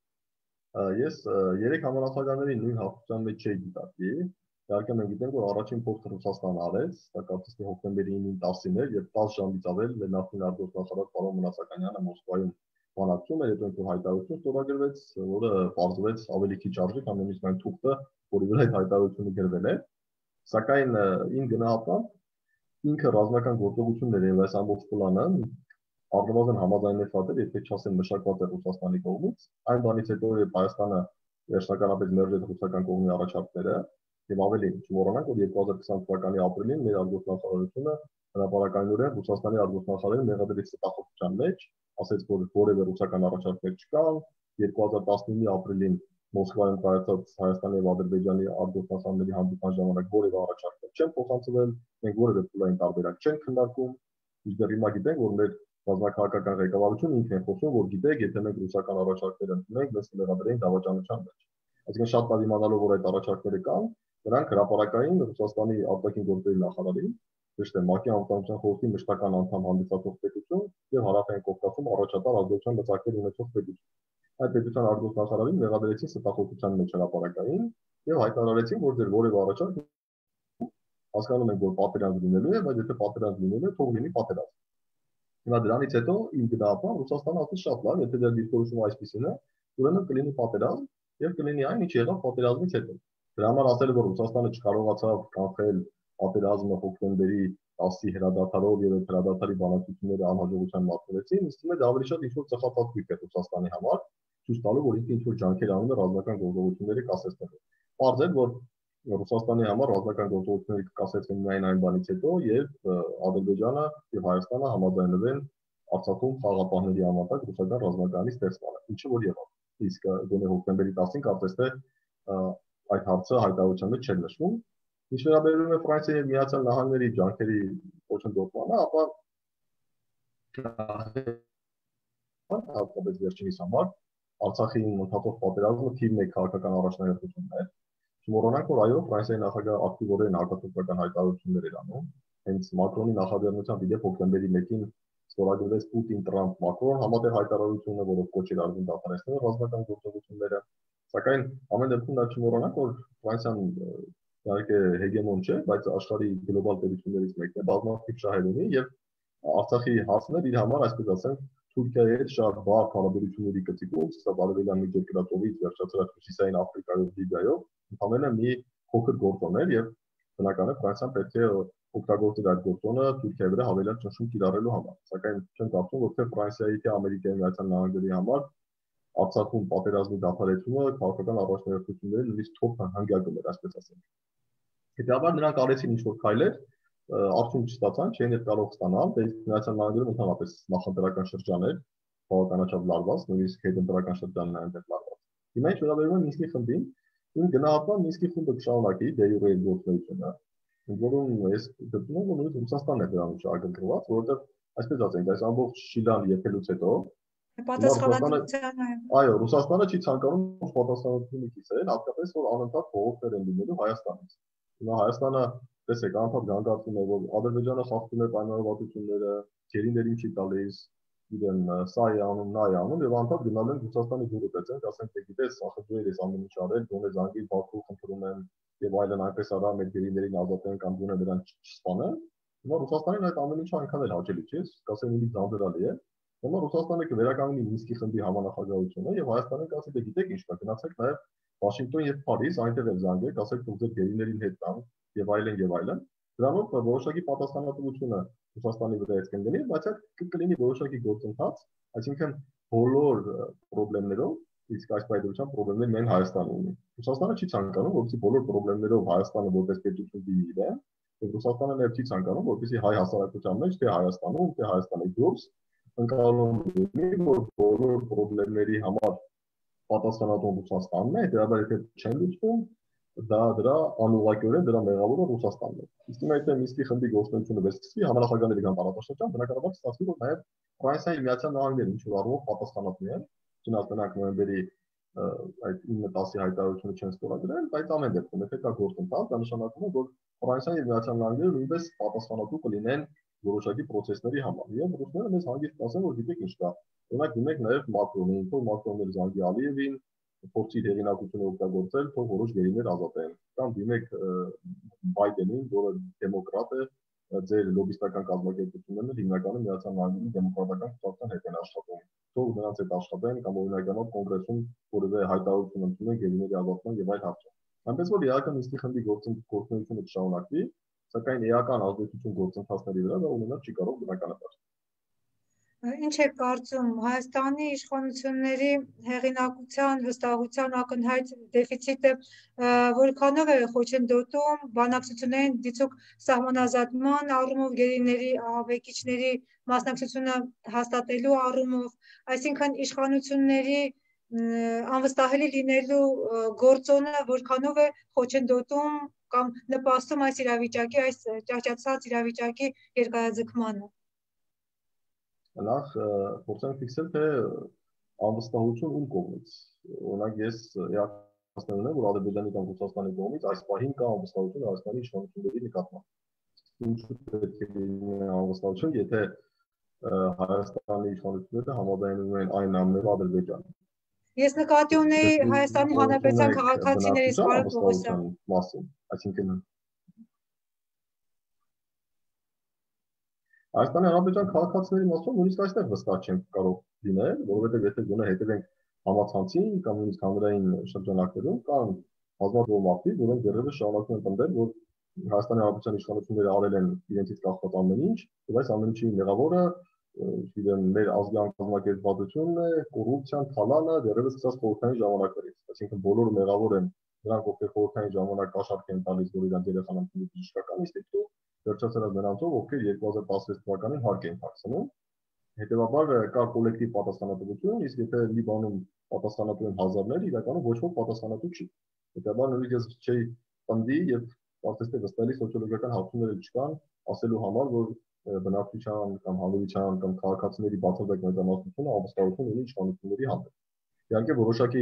Ես երեք համանախագահների նույն հաղորդության մեջ չէի դիտարկի։ Իհարկե մենք գիտենք, որ առաջին փոքր Ռուսաստանը արեց, դա կարծես թե հոկտեմբերի 9-ին 10-ին էր, երբ 10 ժամից ավել մեր նախկին արտգործնախարար պարոն Մնացականյանը Մոսկվայում բանակցում էր, հետո ինքը հայտարարություն ստորագրվեց, որը պարզվեց ավելի քիչ արժեք, քան նույնիսկ այն թուղթը, որի վրա այդ հայտարարությունը գրվել է։ Սակայն ին գնահատությամբ ինքը ռազմական գործողությունները եւ այս ամբողջ պլանը առնվազն համաձայնեցված էր, եթե չասեմ մշակված է Ռուսաստանի կողմից, այն բանից հետո երբ Հայաստանը վերջնականապես մերժեց ռուսական կողմի առաջարկները, եւ ավելի չմոռանանք, որ 2020 թվականի ապրիլին մեր արտգործնախարարությունը հրապարակայնորեն Ռուսաստանի արտգործնախարարին մեղադրեց ստախոդության մեջ, ասաց, որ որևէ ռուսական առաջարկներ չկան, 2019-ի ապրիլին Մոսկվայում կայացած Հայաստանի եւ Ադրբեջանի արտգործնախարարների հանդիպման ժամանակ որևէ առաջարկներ չեն փոխանցվել, մենք որևէ փուլային տարբերակ չենք քննարկում, ինչպես հիմա գիտենք, որ մեր ռազմաքաղաքական ղեկավարությունը ինքն է խոսում, որ գիտեք, եթե մենք ռուսական առաջարկներ ընդունենք, մեզ կմեղադրեին դավաճանության մեջ։ Այսինքն շատ լավ իմանալով, որ այդ առաջարկները կան, նրանք հրապարակային Ռուսաստանի արտաքին գործերի նախարարին, ճիշտ է, ՄԱԿ-ի անվտանգության խորհրդի մշտական անդամ հանդիսացող պետություն եւ Հարավային Կովկասում առաջատար ազդեցության լծակներ ունեցող պետություն։ Այդ պետության արտգործնախարարին մեղադրեցին ստախոդության մեջ հրապարակային եւ հայտարարեցին, որ ձեր որևէ առաջարկ հասկանում ենք, որ պատերազմ լինելու է, բայց եթե պատերազմ լինելու է, թող լինի պատերազմ։ Հիմա դրանից հետո իմ գնահատմամբ Ռուսաստանը ասում շատ լավ, եթե դեռ դիրքորոշումը այսպեսին է, ուրեմն կլինի պատերազմ եւ կլինի այն, ինչ եղավ պատերազմից հետո։ Դրա համար ասել որ Ռուսաստանը չկարողացավ կանխել պատերազմը հոկտեմբերի 10-ի հրադադարով եւ այդ հրադադարի բանակցությունները անհաջողության մատնվեցին, ինձ թվում է դա ավելի շատ ինչ-որ ծխապատվիկ է Ռուսաստանի համար, ցույց տալու, որ ինքը ինչ-որ ջանքեր անում է ռազմական գործողությունների կասեցնելու։ Պարզ է, որ Ռուսաստանի համար ռազմական գործողությունները կկասեցվեն միայն այն բանից հետո, երբ Ադրբեջանը եւ Հայաստանը համաձայնվեն Արցախում խաղապահների համատակ ռուսական ռազմակայանի ստեղծմանը, ինչը որ եղավ։ Իսկ գոնե հոկտեմբերի 10-ին կարծես թե այդ հարցը հայտարարության մեջ չէր նշվում։ Ինչ վերաբերում է Ֆրանսիայի եւ Միացյալ Նահանգների ջանքերի ոչնչացմանը, ապա հատկապես վերջինիս համար Արցախի ընդհանուր պատերազմը թիվ 1 քաղաքական առաջնահերթությունն է։ Չմոռանանք, որ այո, Ֆրանսիայի նախագահը ակտիվորեն հակաթուրքական հայտարարություններ էր անում, հենց Մակրոնի նախաձեռնությամբ իդեպ հոկտեմբերի 1-ին ստորագրվեց Պուտին-Տրամփ-Մակրոն համատեղ հայտարարությունը, որով կոչ էր արվում դադարեցնել ռազմական գործողությունները, սակայն ամեն դեպքում նա չմոռանանք, որ Ֆրանսիան իհարկե հեգեմոն չէ, բայց աշխարհի գլոբալ պետություններից մեկն է, բազմաթիվ շահեր ունի եւ Արցախի հարցն իր համար, այսպես ասենք, Թուրքիայի հետ շատ բարդ հարաբերությունների գծիկով, սա բարևելյան միջերկրածովից վերջացրած Հյուսիսային Աֆրիկայով, Լիբիայով, ընդամենը մի փոքր գործոն էր եւ բնական է Ֆրանսիան պետք է օգտագործել այդ գործոնը Թուրքիայի վրա հավելյալ ճնշում կիրառելու համար։ Սակայն չեմ կարծում, որ թե Ֆրանսիայի թե Ամերիկայի Միացյալ Նահանգների համար Արցախում պատերազմի դադարեցումը քաղաքական առաջնահերթությունների նույնիսկ top հանգակում էր, այսպես ասենք։ Հետևաբար նրանք արեցին ինչ-որ քայլեր, արդյունք չստացան, չէին էլ կարող ստանալ, դե Միացյալ Նահանգներում ընդհանրապես նախընտրական շրջան էր, բավականաչափ լարված, նույնիսկ հետընտրական շրջանն այնտեղ լարված։ Հիմա ինչ վերաբերում է Մինսկի խմբին, ում գնահատման Մինսկի խումբը կշարունակի դե յուրե գործունեությունը, որում ես գտնում եմ, որ նույնիսկ Ռուսաստանն է դրանով շահագրգռված, որովհետև այսպես ասենք, այս ամբողջ շիլան ելուց հետո այո, Ռուսաստանը չի ցանկանում պատասխանատվությունը կիսել, հատկապես որ անընդհատ փողոցներ են լինելու Հայաստանից։ Հիմա Հայաստանը տեսեք, անընդհատ գանգատվում է, որ Ադրբեջանը խախտում է պայմանավորվածությունները, գերիներին չի տալիս, իրեն սա է անում, նա է անում եւ անընդհատ գնալու են Ռուսաստանի դուրը տեսենք, ասենք թե գիտես, ախր ես ամեն ինչ արել, գոնե զանգի Բաքու խնդրում եմ եւ այլն այնպես արա մեր գերիներին ազատեն կամ գոնե նրան չսպանեն։ Հիմա Ռուսաստանին այդ ամեն ինչը այնքան էլ հաճելի չէ, կասեմ ինձ ձանձրալի է։ Հիմա Ռուսաստանը կվերականգնի Մինսկի խմբի համանախագահությունը եւ Հայաստանին կասի դե գիտեք ինչ կա, գնացեք նաեւ Վաշինգտոն եւ Փարիզ, այնտեղ էլ զանգեք, ասեք թող ձեր գերիներին հետ տան եւ այլն եւ այլն։ Դրանով որոշակի պատասխանատվությունը Ռուսաստանի վրա է կընկնի, բայց այդ կլինի որոշակի գործընթաց, այսինքն բոլոր խնդիրներով, իսկ այս պայմանությամբ խնդիրներ միայն Հայաստանը ունի։ Ռուսաստանը չի ցանկանում, որպեսզի բոլոր խնդիրներով Հայաստանը որպես պետություն դիմի իրեն, եւ Ռուսաստանը նաեւ չի ցանկանում, որպեսզի հայ հասարակության մեջ թե Հայաստանում, թե Հայաստանի դուրս ընկալում լինի, որ բոլոր խնդիրների համար պատասխանատու Ռուսաստանն է, հետեւաբար եթե չեն լուծվում, դրա անուղղակիորեն դրա մեղավորը Ռուսաստանն է։ Իսկ եթե Մինսկի խմբի գործունեությունը վերսկսվի, համանախագահների կան տարածաշրջան, բնականաբար ստացվի, որ նաև Ֆրանսիայի Միացյալ Նահանգները ինչ-որ առումով պատասխանատու են, չնայած նրանք նոյեմբերի այդ 9-10-ի հայտարարությունը չեն ստորագրել, բայց ամեն դեպքում եթե կա գործընթաց, դա նշանակում է, որ Ֆրանսիան եւ Միացյալ Նահանգները նույնպես պատասխանատու կլինեն որոշակի process-ների համար։ Եվ ռուսները մեզ հանգիստ ասեն, որ գիտեք ինչ կա։ Օրինակ դիմեք նաև Մակրոնին, թող Մակրոնն զանգի Ալիևին, փորձի հեղինակությունը օգտագործել, թող որոշ գերիներ ազատեն։ Կամ դիմեք Բայդենին, որը դեմոկրատ է, ձեր լոբիստական կազմակերպություններն հիմնականում Միացյալ Նահանգների դեմոկրատական կուսակցության հետ են աշխատում։ Թող նրանց հետ աշխատեն կամ օրինականով կոնգրեսում որևէ հայտարարություն ընդունեն գերիների ազատման եւ այլ հարցեր։ Այնպես որ իհարկե Մինսկի խմբի գործունեությունը կշարունակվի, սակայն էական ազդեցություն գործընթացների վրա դա ունենալ չի կարող բնականաբար։ Ինչ է կարծում Հայաստանի իշխանությունների հեղինակության վստահության ակնհայտ դեֆիցիտը որքանով է խոչընդոտում բանակցություններին դիցուք սահմանազատման առումով գերիների ահաբեկիչների մասնակցությունը հաստատելու առումով, այսինքն իշխանությունների անվստահելի լինելու գործոնը որքանով է խոչընդոտում կամ նպաստում այս իրավիճակի, այս ճահճացած իրավիճակի երկարաձգմանը։ նախ փորձենք ֆիքսել թե անվստահություն ում կողմից։ Օրինակ ես իհարկե ունեմ, որ Ադրբեջանի կամ Ռուսաստանի կողմից այս պահին կա անվստահություն Հայաստանի իշխանությունների նկատմամբ։ Ինչու պետք է լինի անվստահություն, եթե Հայաստանի իշխանությունները համաձայնում են այն ամենը Ադրբեջանը։ Ես նկատի ունեի Հայաստանի Հանրապետության քաղաքացիներից Կարեն Պողոսյան մասին, այսինքն Հայաստանի Հանրապետության քաղաքացիների մասով նույնիսկ այստեղ վստահ չենք կարող լինել, որովհետև եթե գոնե հետևենք համացանցին կամ նույնիսկ հանրային շրջանակներում կան բազմաթիվ մարդիկ, որոնք դեռևս շարունակում են պնդել, որ Հայաստանի Հանրապետության իշխանությունները արել են իրենցից կախված ամեն ինչ, եւ այս ամեն ինչի մեղավորը գիտեմ մեր ազգային կազմակերպվածությունն է, կոռուպցիան, թալանը դեռևս սկսած խորհրդային ժամանակներից, այսինքն բոլորը մեղավոր են նրանք, ովքեր խորհրդային ժամանակ կաշառք են տալիս, որ իրանք երեխան ընդունի բժշկական ինստիտուտ, վերջացած նրանցով, ովքեր 2016 թվականին հարկ են թաքցնում։ Հետևաբար կա կոլեկտիվ պատասխանատվություն, իսկ եթե մի բանում պատասխանատու են հազարներ, իրականում ոչ ոք պատասխանատու չի։ Հետևաբար նույնիսկ ես չի պնդի եւ կարծես թե վստահելի սոցիոլոգիական հարցումներ չկան ասելու համար, որ բնակչության կամ հանրության կամ քաղաքացիների բացարձակ մեծամասնությունը անվստահություն ունի իշխանությունների հանդեպ։ Իհարկե որոշակի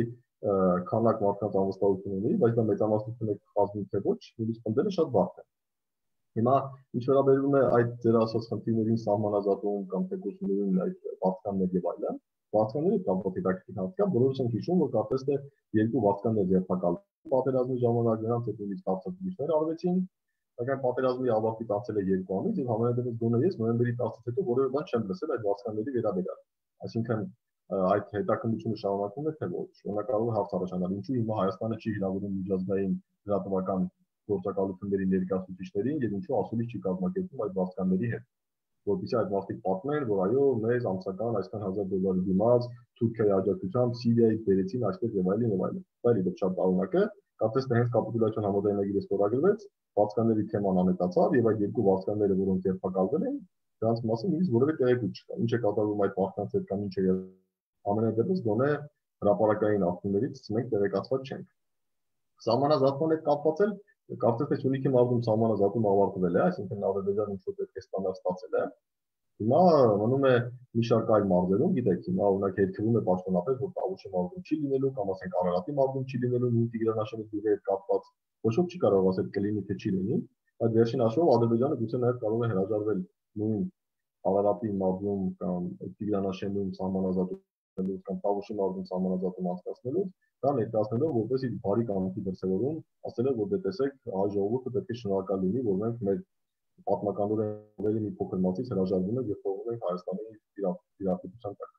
քանակ մարդկանց անվստահություն ունի, բայց դա մեծամասնությունը կազմի թե ոչ, նույնիսկ պնդելը շատ բարդ է։ Հիմա ինչ վերաբերում է այդ ձեր ասած խնդիրներին սահմանազատում կամ թեկուզ նույն այդ վատկաններ եւ այլն, վատկանները կապված հետաքրքիր հարց կա, բոլորս ենք հիշում, որ կարծես թե երկու վատկաններ ձերբակալ պատերազմի ժամանակ նրանց հետ նույնիսկ հարցակցություններ արվեցին, սակայն պատերազմի ավարտից անցել է 2 ամիս եւ համենայնդեպս գոնե ես նոյեմբերի 10-ից հետո որևէ բան չեմ լսել այդ վատկանների վերաբերյալ։ Այսինքն այդ հետաքննությունը շարունակվում է թե ոչ։ Օրինակ կարող է հարց առաջանալ, ինչու հիմա Հայաստանը չի հրավիրում միջազգային լրատվական գործակալությունների ներկայացուցիչներին եւ ինչու ասուլիս չի կազմակերպում այդ վատկանների հետ, որովհետեւ այդ մարդիկ պատմեն, որ այո, մեզ ամսական այսքան $1000 դիմաց Թուրքիայի աջակցությամբ Սիրիայից բերեցին այստեղ եւ այլն եւ այլն։ Դա իբր շատ տարօրինակ է, կարծես թե հենց կապիտուլյացիոն համաձայնագիրը ստորագրվեց, վատկանների թեման անհետացավ եւ այդ երկու վատկանները, որոնք ձերբակալվել են, դրանց մասին նույնիսկ որևէ տեղեկություն չկա։ Ինչ է կատարվում այդ մարդկանց հետ կամ ինչ է ամենայնպես գոնե հրապարակային ակտիվներից մենք տեղեկացված չենք։ Սահմանազատման հետ կապված էլ կարծես թե Սյունիքի մարզում սահմանազատումը ավարտվել է, այսինքն Ադրբեջանը ինչ-որ պետք է ստանալ ստացել է։ Հիմա մնում է մի շարք այլ մարզերում, գիտեք, հիմա օրինակ երկրում է պաշտոնապես, որ Տավուշի մարզում չի լինելու կամ ասենք Արարատի մարզում չի լինելու նույն Տիգրանաշենի դուրս հետ կապված, ոչ ոք չի կարող ասել կլինի թե չի լինի, բայց վերջին հաշվով Ադրբեջանը գուցե նաև կարող է հրաժարվել նույն Արարատի մարզում կամ Տիգրանաշենում սահմանազատում կամ Տավուշի մարզում սահմանազատում անցկացնելու, դա ներկայացնելով որպես իր բարի կամքի դրսևորում, ասելով որ դե տեսեք, հայ ժողովուրդը պետք է շնորհակալ լինի, որ մենք մեր պատմականորեն մի փոքր մասից հրաժարվում ենք եւ թողնում ենք Հայաստանի իրավիճակության տակ։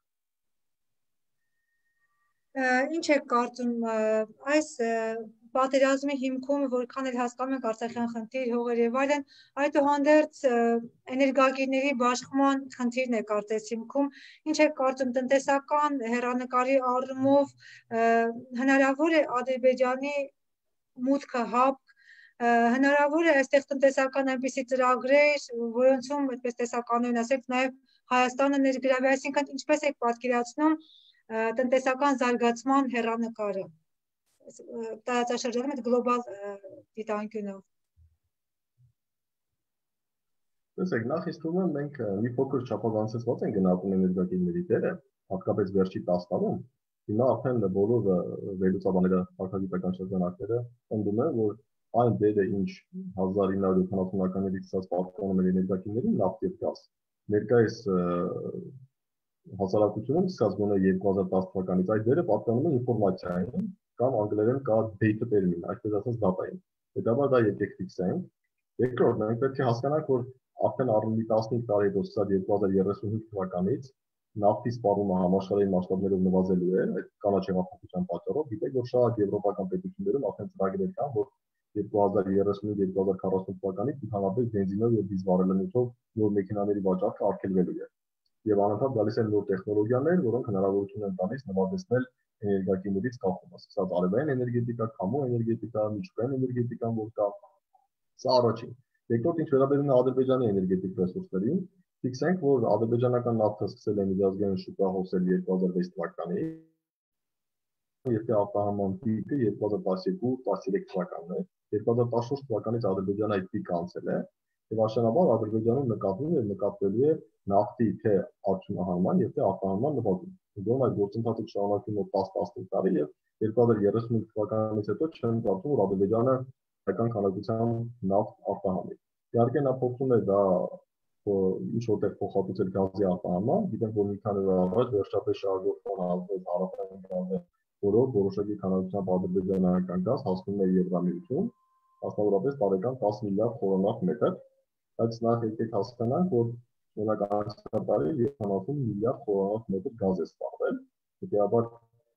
Ինչ եք կարծում այս պատերազմի հիմքում, որքան էլ հասկանում ենք Արցախյան խնդիր, հողեր եւ այլն, այդուհանդերձ էներգակիրների բաշխման խնդիրն է կարծես հիմքում, ինչ եք կարծում տնտեսական հեռանկարի առումով հնարավոր է Ադրբեջանի մուտքը ՀԱՊԿ, հնարավոր է այստեղ տնտեսական այնպիսի ծրագրեր, որոնցում այդպես տեսականորեն ասենք նաև Հայաստանը ներգրավի, այսինքն ինչպես եք պատկերացնում տնտեսական զարգացման հեռանկարը տարածաշրջանում այդ գլոբալ դիտանկյունով։ Տեսեք, նախ ինձ թվում է մենք մի փոքր չափազանցված են գնահատում էներգակիրների դերը, հատկապես վերջի 10 տարում։ Հիմա արդեն բոլոր վերլուծաբանները, քաղաքագիտական շրջանակները ընդդում են, որ այն դերը, ինչ 1970-ականներից սկսած պատկանում էր էներգակիրներին, նավթ եւ գազ, ներկայիս հասարակությունում սկսած գոնե 2010 թվականից այդ դերը պատկանում է ինֆորմացիային կամ անգլերեն կա data termin, այսպես ասած data-ին։ Հետաբար դա եկեք ֆիքսենք։ Երկրորդ, մենք պետք է հասկանանք, որ արդեն առնվի 15 տարի հետո սկսած 2035 թվականից նավթի սպառումը համաշխարհային մասշտաբներով նվազելու է, այդ կանաչ հեղափոխության պատճառով։ Գիտեք, որ շատ եվրոպական պետություններում արդեն ծրագրեր կան, որ 2035-2040 թվականից ընդհանրապես բենզինով եւ դիզվառելանյութով նոր մեքենաների վաճառքը արգելվելու է։ Եվ անընդհատ գալիս են նոր տեխնոլոգիաներ, որոնք հնարավորություն են տալիս նվազեցնել էներգակիրներից կապումը, սկսած արևային էներգետիկա, քամու էներգետիկա, միջուկային էներգետիկան, որ կա։ Սա առաջին։ Երկրորդ, ինչ վերաբերում է Ադրբեջանի էներգետիկ ռեսուրսներին, ֆիքսենք, որ ադրբեջանական նավթը սկսել է միջազգային շուկա հոսել 2006 թվականին, եթե արտահանման պիկը 2012-13 թվականն է, 2014 թվականից Ադրբեջանը այդ պիկը անցել է, եւ աշնանաբար Ադրբեջանում նկատվում է նկատվելու է նավթի թե արդյունահանման եւ թե արտահանման նպատակով։ Դեռ այդ գործընթացը շարունակվում է 10-15 տարի եւ 2035 թվականից հետո չեմ կարծում, որ Ադրբեջանը հայկական քանակությամբ նավթ արտահանի։ Իհարկե նա փոխում է դա ինչ որտեղ փոխհատուցել գազի արտահանման, գիտենք որ մի քանի օր առաջ վերջապես շահագործման ազդեց հարավային գազը, որով որոշակի քանակությամբ ադրբեջանական գազ հասնում է Եվրամիություն, մասնավորապես տարեկան 10 միլիարդ խորանարդ մետր, բայց նախ եկեք հասկանանք, որ օրինակ անցյալ տարի 70 միլիարդ խորանարդ մետր գազ է սպառվել, հետեւաբար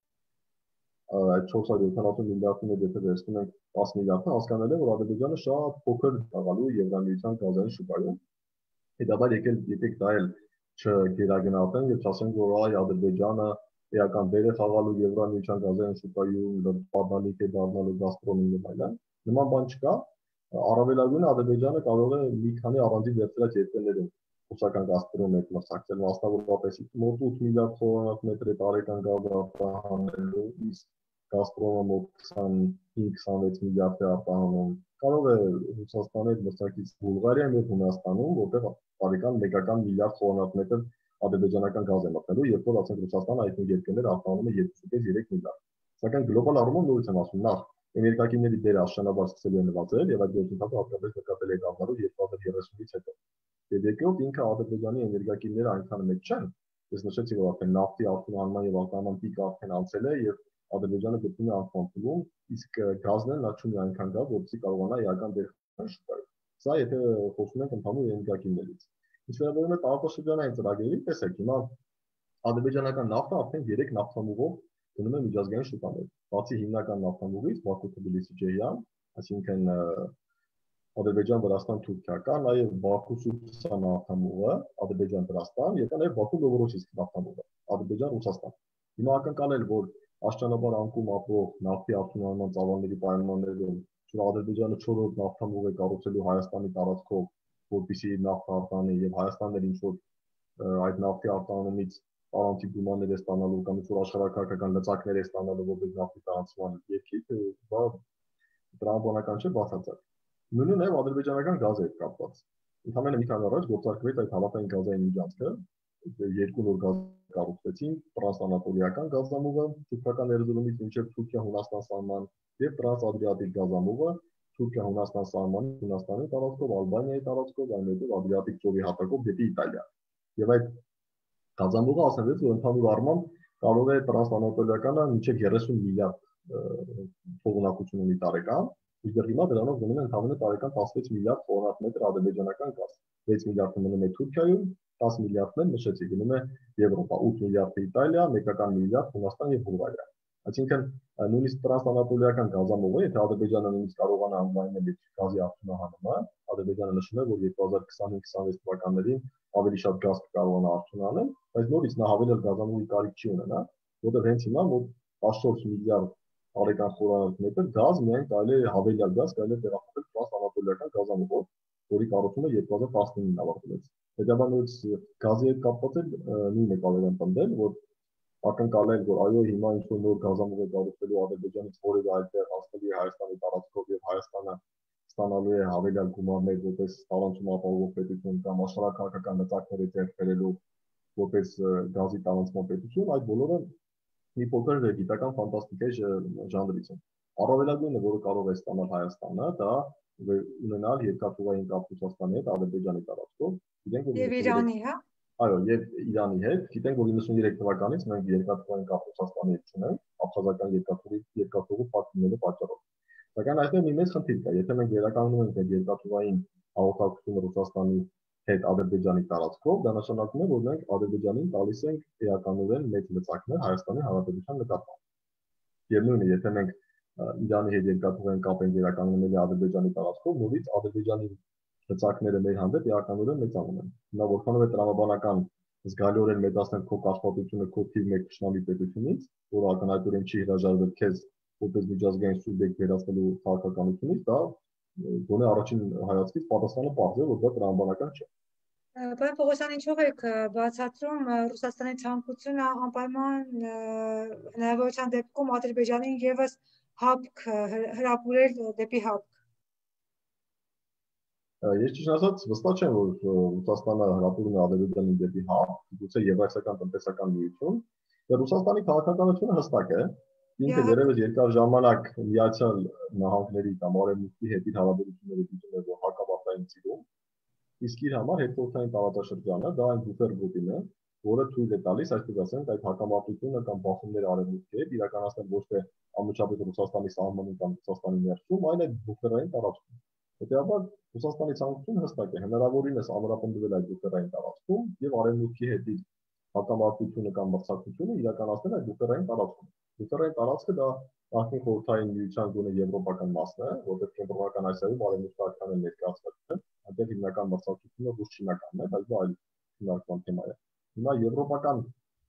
այդ 470 միլիարդի մեջ եթե վերցնում ենք 10 միլիարդը, հասկանալի է, որ Ադրբեջանը շատ փոքր տաղալու Եվրամիության գազային շուկայում։ Հետաբար եկեք դա էլ չգերագնահատենք եւ չասենք, որ այ Ադրբեջանը էական դեր է խաղալու Եվրամիության գազային շուկայում, պատանիք է դառնալու Գազպրոմին եւ այլն։ Նման բան չկա։ Առավելագույնը Ադրբեջանը կարող է մի քանի առանձին վերցրած երկրներում ռուսական Գազպրոմ է մասնակցել, մասնավորապես մոտ 8 միլիարդ խորանարդ մետր է տարեկան գազ արտահանելու, իսկ Գազպրոմը մոտ 25-26 միլիարդ է արտահանում։ Կարող է Ռուսաստանի հետ մրցակից Բուլղարիայում եւ Հունաստանում, որտեղ տարեկան մեկական միլիարդ խորանարդ մետր ադրբեջանական գազ է մտնելու, երբ որ ասենք Ռուսաստանը այդ երկրները արտահանում է 2.5-3 միլիարդ։ Սակայն գլոբալ առումով նորից եմ ասում, նախ էներգակիրների դերը աստիճանաբար սկսելու է նվազել եւ այդ գործընթացը հատկապես նկատելի է կազմելու 2030-ից հետո։ Եվ երկրորդ ինքը Ադրբեջանի էներգակիրները այնքան մեծ չեն, ես նշեցի, որ արդեն նավթի արտահանման եւ արտահանման պիկը արդեն անցել է եւ Ադրբեջանը գտնվում է անկման փուլում, իսկ գազն էլ նա չունի այնքան գազ, որպեսզի կարողանա իրական դեր խաղալ շուկայում։ Սա եթե խոսում ենք ընդհանուր էներգակիրներից։ Ինչ վերաբերում է տարածաշրջանային ծրագրերին, տեսեք, հիմա ադրբեջանական նավթը արդեն 3 նավթամուղով գնում է միջազգային շուկաներ։ Բացի հիմնական նավթամուղից, Բաքու-Թբիլիսի-Ջեհյան, այսինքն Ադրբեջան-Վրաստան-Թուրքիա կա, նաև Բաքու-Սուրբիսtan նավթամուղը, Ադրբեջան-Վրաստան, եւ կա նաև Բաքու-Նովորոսիիսկ նավթամուղը, Ադրբեջան-Ռուսաստան։ Հիմա ակնկալել, որ աստիճանաբար անկում ապրող նավթի արտոնման ծավալների պայմաններում Ադրբեջանը 4-րդ նավթամուղ է կառուցելու Հայաստանի տարածքով, որպեսզի նավթ արտահանի եւ Հայաստանն էլ ինչ որ այդ նավթի արտահանումից առանցիկ գումարներ է ստանալու կամ ինչ որ աշխարհակարգական լծակներ է ստանալու որպես նավթի տարածման երկիր, դա տրամաբանական չէ, բացարձակ։ Նույնը նաև ադրբեջանական գազը հետ կապված։ Ընդհանրապես մի քանի առաջ գործարկվեց այդ հավաքային գազային միջանցքը, երկու նոր գազ կառուցվեցին, տրանսանատոլիական գազամուղը թուրքական Էրզրումից մինչև Թուրքիա-Հունաստան սահման եւ տրանսադրիատիկ գազամուղը Թուրքիա-Հունաստան սահմանի Հունաստանի տարածքով, Ալբանիայի տարածքով, այնուհետև Ադրիատիկ ծովի հատակով դեպի Իտալիա։ Եվ այդ գազամուղը ասացեց, որ ընդհանուր առմամբ կարող է տրանսանատոլիականը մինչև 30 միլիարդ թողունակություն ունի տարեկան, իսկ հիմա դրանով գնում են հավանաբար տարեկան 16 միլիարդ խորանարդ մետր ադրբեջանական գազ։ 6 միլիարդը մնում է Թուրքիայում, 10 միլիարդն էլ նշեցի գնում է Եվրոպա, 8 միլիարդը Իտալիա, մեկական միլիարդ Հունաստան եւ Բուլղարիա։ Այսինքն նույնիսկ տրանսանատոլիական գազամուղը, եթե Ադրբեջանը նույնիսկ կարողանա անվանել այդ գազի արտոնահանումը, Ադրբեջանը նշում է, որ 2025-26 թվականներին ավելի շատ գազ կարողանա արտոնահանել, բայց նորից նա հավելել գազամուղի կարիք չի ունենա, որտեղ հենց հիմա մոտ 14 միլիարդ տարեկան խորանարդ մետր գազ միայն կարելի է հավելյալ գազ կարելի է տեղափոխել տրանսանատոլիական գազամուղով, որի կառուցումը 2019-ին ավարտվեց։ Հետևաբար նույնիսկ գազի հետ կապված էլ նույնը կարող են պնդել, որ ակնկալել, որ այո, հիմա ինչ որ նոր գազամուղ է կառուցվելու Ադրբեջանից որևէ այդտեղ հասնելու է Հայաստանի տարածքով եւ Հայաստանը ստանալու է հավելյալ գումարներ որպես տարանցում ապահովող պետություն կամ աշխարհակարգական լծակներ է ձեռք բերելու որպես գազի տարանցման պետություն, այդ բոլորը մի փոքր գիտական ֆանտաստիկայի ժանրից են։ Առավելագույնը, որը կարող է ստանալ Հայաստանը, դա ունենալ երկաթուղային կապ Ռուսաստանի հետ, Ադրբեջանի տարածքով, գիտենք որ Եվ Իրանի, հա? Այո, եւ Իրանի հետ, գիտենք որ 93 թվականից մենք երկաթուղային կապ Ռուսաստանի հետ ունենք, աբխազական երկաթուղու փակումների պատճառով։ Սակայն այստեղ մի մեծ խնդիր կա, եթե մենք վերականգնում ենք այդ երկաթուղային հաղորդակցությունը Ռուսաստանի հետ Ադրբեջանի տարածքով, դա նշանակում է, որ մենք Ադրբեջանին տալիս ենք էականորեն մեծ լծակներ Հայաստանի Հանրապետության նկատմամբ։ Եվ նույնը, եթե մենք Իրանի հետ երկաթուղային կապ ենք վերականգնելու Ադրբեջանի տարածքով, նորից Ադրբեջանի լծակները մեր հանդեպ էականորեն մեծանում են։ Հիմա որքանով է տրամաբանական զգալիորեն մեծացնել քո կաշվածությունը քո թիվ 1 ճշնամի պետությունից, որը ակնհայտորեն չի հրաժարվել քեզ որպես միջազգային սուբյեկտ վերածելու քաղաքականությունից, դա գոնե առաջին հայացքից պատասխանը պարզ է, որ դա տրամաբանական չէ։ Պարոն Պողոսյան, ինչով եք բացատրում Ռուսաստանի ցանկությունը անպայման հնարավորության դեպքում Ադրբեջանին եւս հապկ հրապուրել դեպի հապկ։ Ես ճիշտ ասած վստահ չեմ, որ Ռուսաստանը հրապուրում է Ադրբեջանին դեպի հավ, գուցե Եվրասիական տնտեսական միություն, եւ Ռուսաստանի քաղաքականությունը հստակ է։ Ինքը դերևս երկար ժամանակ Միացյալ Նահանգների կամ Արևմուտքի հետ իր հարաբերությունները դիտում է, որ հակամարտային ծիրում, իսկ իր համար հետխորհրդային տարածաշրջանը դա այն բուֆեր գոտին է, որը թույլ է տալիս, այսպես ասենք, այդ հակամարտությունը կամ բախումները Արևմուտքի հետ իրականացնել ոչ թե անմիջապես Ռուսաստանի սահմանում կամ Ռուսաստանի ներսում, այլ այդ բուֆերային տարածքում։ Հետևաբար Ռուսաստանի ցանկությունը հստակ է հնարավորինս ամրապնդվել այդ բուֆերային տարածքում եւ Արևմուտքի հետ իր հակամարտությունը կամ մրցակցությունը իրականացնել այդ բուֆերային տարածքում։ Բուֆերային տարածքը դա նախկին խորհրդային միության գոնե եվրոպական մասն է, որտեղ կենտրոնական Ասիայում արևմուտքական ներկայացված է, այնտեղ հիմնական մրցակցությունը ոչ չինականն է, բայց դա այլ քննարկման թեմա է։ Հիմա եվրոպական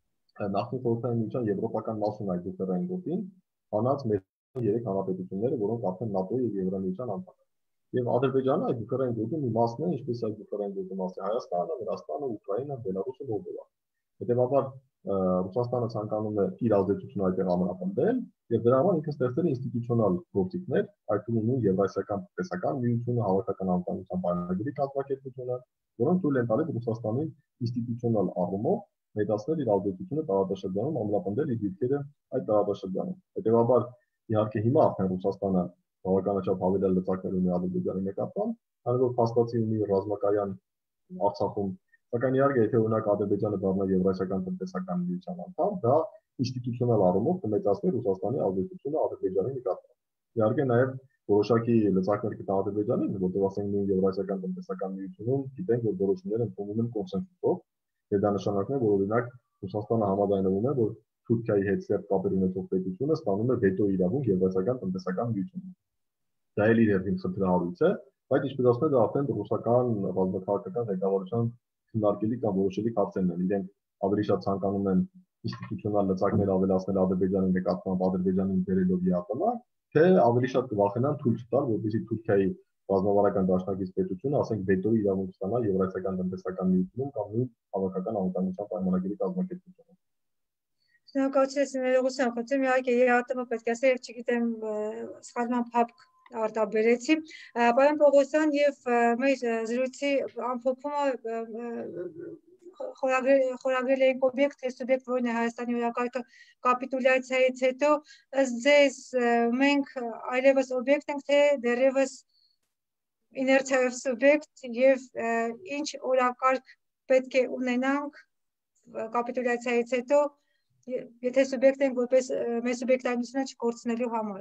նախկին խորհրդային միության եվրոպական մասն այդ բուֆերային գոտին հանած մեր երեք հանրապետությունները, որոնք արդեն ՆԱՏՕ-ի եւ Եվրամիության անդամ են։ Եվ Ադրբեջանը այդ բուֆերային գոտի մի մասն է, ինչպես այդ բուֆերային գոտի մասը Հայաստանը, Վրաստանը, Ուկրաինան, Բելարուսը, Մոլդովան։ Հետևաբար Ռուսաստանը ցանկանում է իր ազդեցությունը այդտեղ ամրապնդել եւ դրա համար ինքը ստեղծել է ինստիտուցիոնալ գործիքներ, այդ թվում Եվրասիական տնտեսական միությունը, հավաքական անվտանգության պայմանագրի կազմակերպությունը, որոնք թույլ են տալիս Ռուսաստանին ինստիտուցիոնալ առումով մեծացնել իր ազդեցությունը տարածաշրջանում, ամրապնդել իր դիրքերը այդ տարածաշրջանում։ Հետևաբար իհարկե հիմա արդեն Ռուսաստանը բավականաչափ հավելյալ լծակներ ունի Ադրբեջանի նկատմամբ, քանի որ փաստացի ունի ռազմակայան Արցախում, սակայն իհարկե եթե օրինակ Ադրբեջանը դառնա Եվրասիական տնտեսական միության անդամ, դա ինստիտուցիոնալ առումով կմեծացնի Ռուսաստանի ազդեցությունը Ադրբեջանի նկատմամբ։ Իհարկե նաև որոշակի լծակներ կտա Ադրբեջանին, որտեղ ասենք նույն Եվրասիական տնտեսական միությունում գիտենք, որ որոշումները ընդունվում են կոնսենսուսով, եւ դա նշանակում է, որ օրինակ Ռուսաստանը համաձայնվում է, որ Թուրքիայի հետ սերտ կապեր ունեցող պետությունը ստանում է վետո իրավունք Եվրասիական տնտեսական միությունում։ Դա էլ իր հերթին խնդրահարույց է, բայց ինչպես ասում եմ, դա արդեն ռուսական ռազմաքաղաքական ղեկավարության քննարկելի կամ որոշելի հարցերն են։ Իրենք ավելի շատ ցանկանում են ինստիտուցիոնալ լծակներ ավելացնել Ադրբեջանի նկատմամբ, Ադրբեջանին բերելով ԵԱՏՄ, թե ավելի շատ կվախենան թույլ տալ, որպեսզի Թուրքիայի ռազմավարական դաշնակից պետությունը, ասենք, վետոյի իրավունք ստանա Եվրասիական տնտեսական միությունում կամ նույն հավաքական անվտանգության պայմանագրի կազմակերպությունում։ Շնորհակալություն, ներողություն խնդրեմ, իհարկե ԵԱՏՄ պետք է ասել, եւ չգիտեմ սխալման փափ արտաբերեցի, պարոն Պողոսյան, եւ մեր զրույցի ամփոփումը խորագրել էինք օբյեկտ, թե սուբյեկտ որն է Հայաստանի օրակարգը կապիտուլյացիայից հետո, ըստ ձեզ մենք այլևս օբյեկտ ենք, թե դեռևս իներցիայով սուբյեկտ, եւ ինչ օրակարգ պետք է ունենանք կապիտուլյացիայից հետո, եթե սուբյեկտ ենք որպես մեր սուբյեկտայնությունը չկորցնելու համար։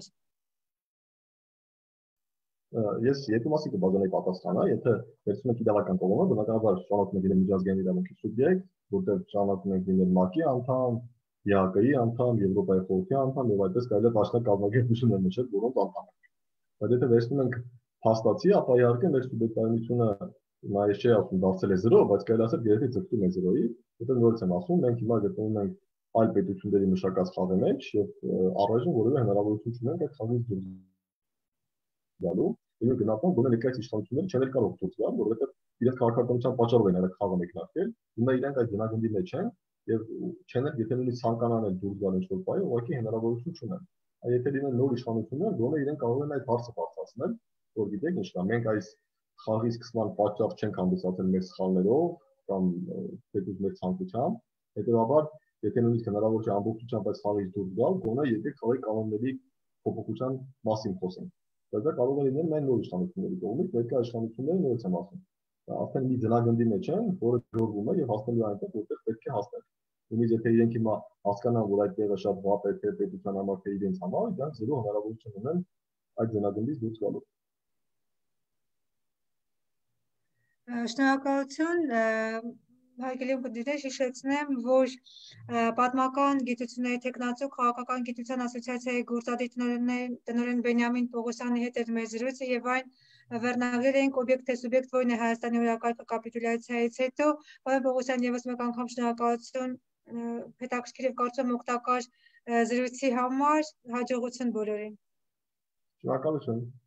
Ես երկու մասի կբաժանեի պատասխանը, եթե վերցնում եք իրավական կողմը, բնականաբար շարունակում եք լինել միջազգային իրավունքի սուբյեկտ, որտեղ շարունակում եք լինել ՄԱԿ-ի անդամ, ԵԱԿ-ի անդամ, Եվրոպայի խորհրդի անդամ եւ այդպես կարելի է դաշնակ կազմակերպություններ նշել, որոնց անդամ եք։ Բայց եթե վերցնում ենք փաստացի, ապա իհարկե մեր սուբյեկտայնությունը նա չէ ասում դարձել է 0, բայց կարելի ասել երեւի ձգտում է 0-ի, որտեղ նորից եմ ասում, մենք հիմա գտնվում ենք այլ պետությունների մշակած խաղի մեջ եւ առայժմ որևէ հնարավորություն չունենք այդ խաղից դուրս գալու, եւ գնահատում գոնե ներկայիս իշխանությունները չեն կարող դուրս գալ, որովհետեւ իրենց քաղաքականության պատճառով են այդ խաղը մեկնարկել, հիմա իրենք այդ գնահատի մեջ են եւ չեն եթե նույնիսկ ցանկանան էլ դուրս գալ ինչ-որ բայ, ուղղակի հնարավորություն չունեն։ Եթե լինեն նոր իշխանություններ, գոնե իրենք կարող են այդ հարցը բարձրացնել, որ գիտեք ինչ կա, մենք այս խաղի սկսման պատճառ չենք հանդիսացել մեր սխալներով կամ թեկուզ մեր ցանկությամբ, հետեւաբար եթե նույնիսկ հնարավոր չէ ամբողջությամբ այս խաղից դուրս գալ, գոնե եկեք խաղի կանոնների փոփոխության մասին խոսենք։ Բայց դա կարող է լինել միայն նոր իշխանությունների կողմից, ներկա իշխանությունները նորից եմ ասում։ Արդեն մի ձնագնդի մեջ են, որը գորվում է եւ հասնելու այնտեղ, որտեղ պետք է հասնել։ Նույնիսկ եթե իրենք հիմա հասկանան, որ այդ տեղը շատ վատ է թե պետության համար, թե իրենց համար, դրանք զերո հնարավորություն ունեն այդ ձնագնդից դուրս գալու։ Շնորհակալություն, հարգելի ունկնդիրներ, հիշեցնեմ, որ պատմական գիտությունների տեխնացու քաղաքական գիտության ասոցիացիայի գործադիր տնօրեն Բենյամին Պողոսյանի հետ էր մեր զրույցը եւ այն վերնագրել էինք օբյեկտ թե սուբյեկտ որն է Հայաստանի օրակարգը կապիտուլյացիայից հետո։ Պարոն Պողոսյան, եւս մեկ անգամ շնորհակալություն հետաքրքիր եւ կարծում օգտակար զրույցի համար, հաջողություն բոլորին։ Շնորհակալություն։